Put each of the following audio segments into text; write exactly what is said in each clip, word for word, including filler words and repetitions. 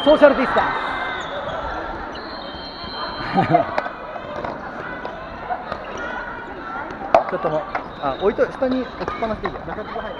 ソーシャルディスタンス。ちょっともう、あ、置いと、下に置きっぱなしでいいよ。中島入る。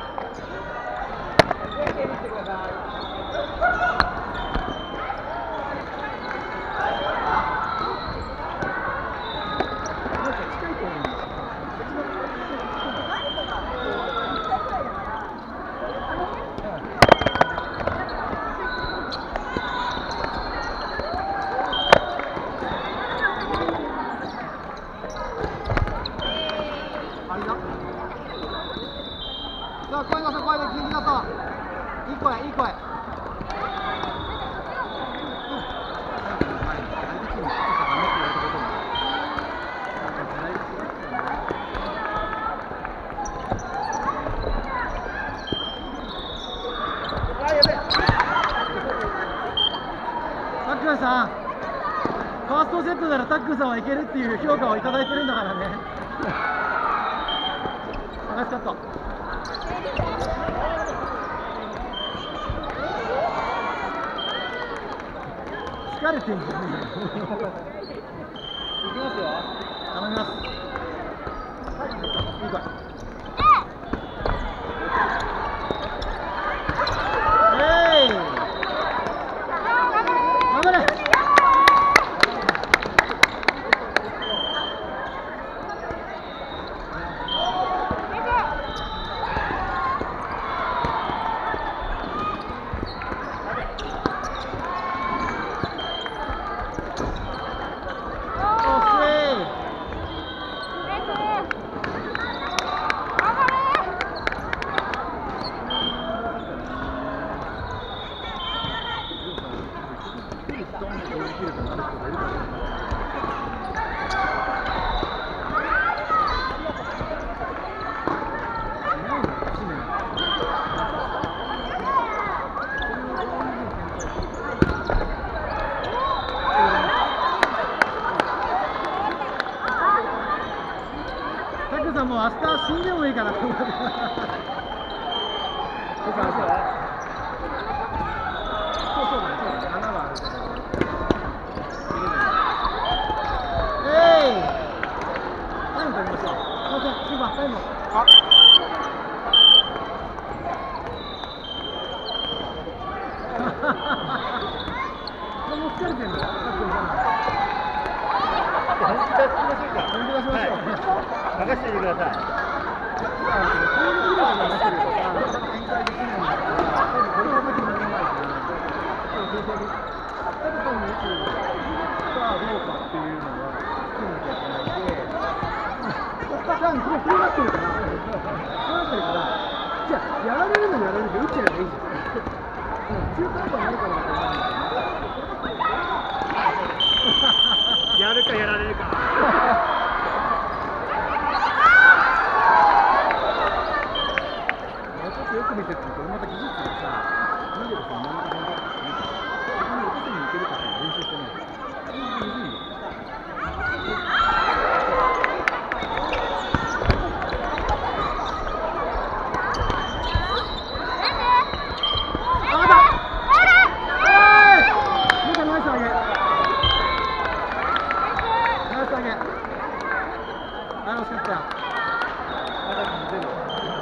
さあ、声出そう、声で元気出そう。いい声、いい声。タックンさん、ファーストセットならタックンさんはいけるっていう評価をいただいてるんだからね。ナイスカット。疲れてんじゃん。いきますよ。頼みます。いいか。えい。頑張れ。もう明日死んでもいいかなと思って。そうそうだね、花はあるけど。えい。タイム取りましょう。すみません、シーバータイム。あ。もう疲れてるんだ。本気出しましょうか。本気出しましょう。任せてください。やられるのやられるで打っちゃえばいいじゃん。中途半端になるからだと思うんだよね。やるかやられるか。よく見てると、これまた技術がさ、なんでですか、真ん中にここに落としにいけるかって練習してない。むずいよ。あだ。えい。見たナイス上げ。ナイス上げ。あの惜しかったよ。まだ見てる。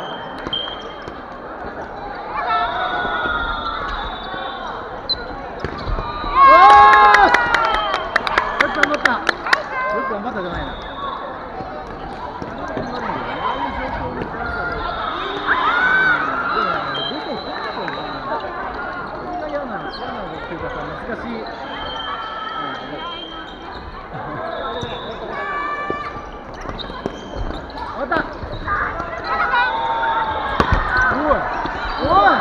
頑張ったじゃないな。難しい。終わった。おい。おい。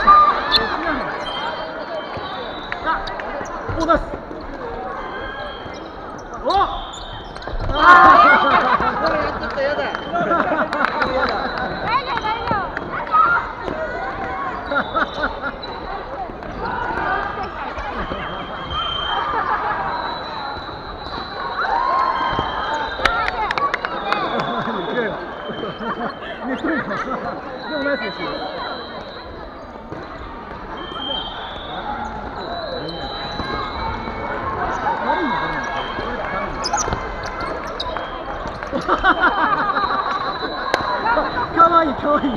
あ、こう出す。お。ああ。これやっちゃったやだ。大丈夫大丈夫。寝てるの。でもナイスですよ。 遠いよ。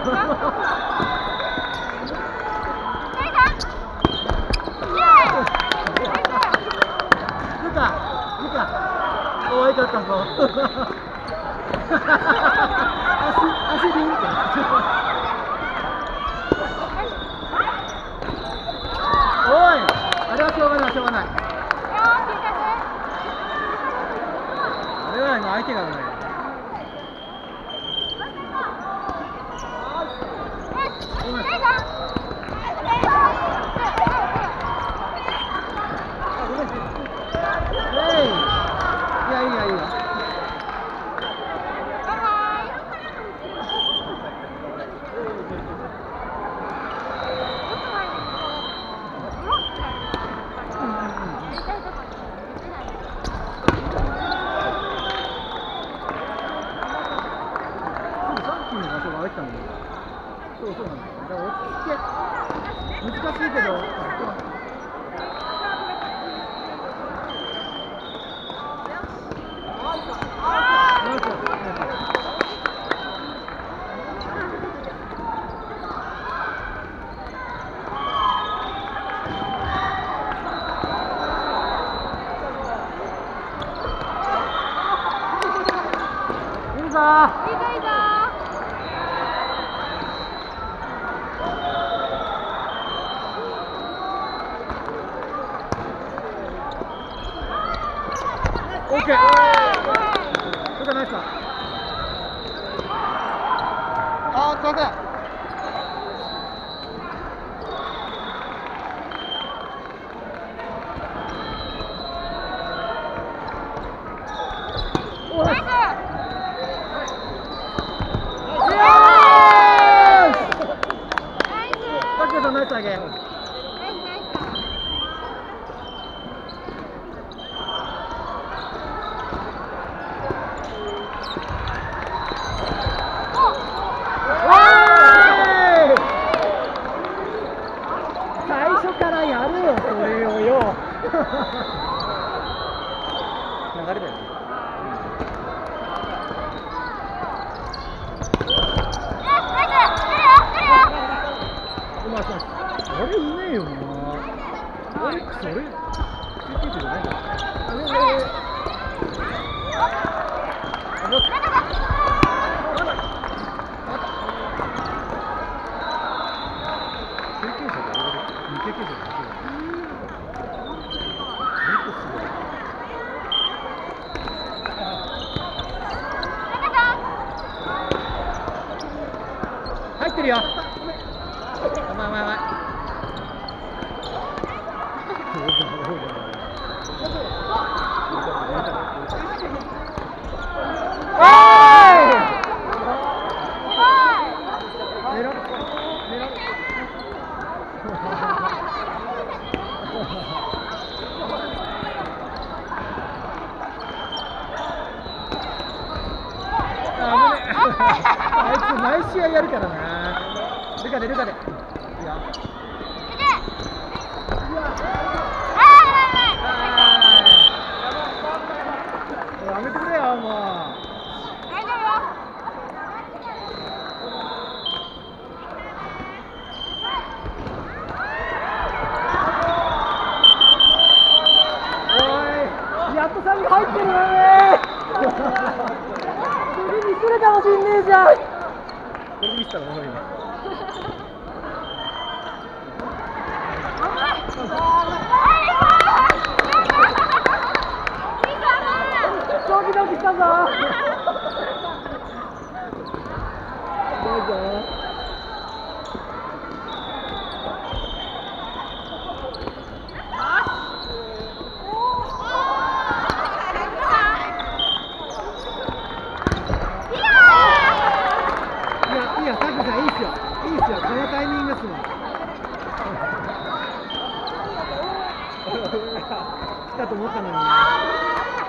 ルカ、ルカ、おいかったぞ。足、足でいいんか。おい、あれはしょうがない、しょうがない。あれは今相手がね。いやいいやいいや。そうそうなんだよ。だから落ち着け難しいけど。いいぞー。いいぞいいぞー。オッケー。それナイスだ。あー、すいません。おナイス。イエーイ。タックルさんナイスあげ。最初からやるよ、それをよ。流れだよね。うまい、あれうめえよな。オリックス、俺、救急車じゃないんだよ。入ってるよ。お前お前お前。おい。寝ろ寝ろ。あいつ毎試合やるからな。ルカでルカで。いいよ。やめてくれよもう。おい、やっとサビ入ってるよね。次にするかもしんねえじゃん。これで見せたらおもろいね。ドキドキしたぞ。